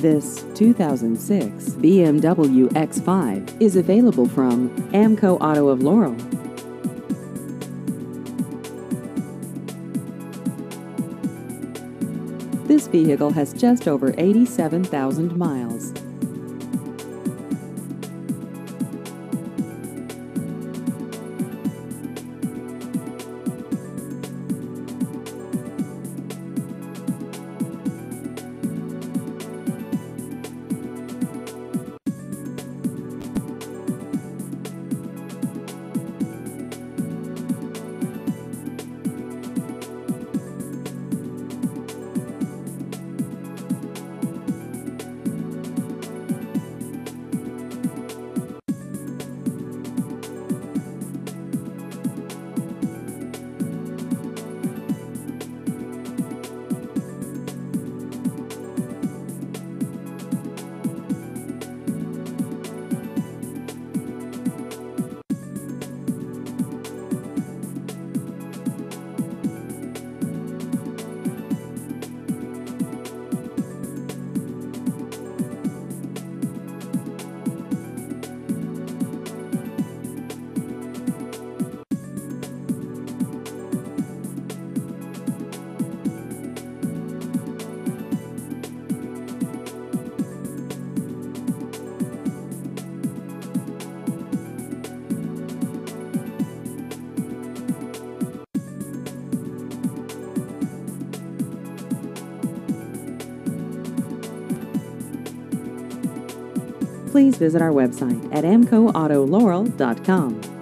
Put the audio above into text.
This 2006 BMW X5 is available from AMCO Auto of Laurel. This vehicle has just over 87,000 miles. Please visit our website at amcoautolaurel.com.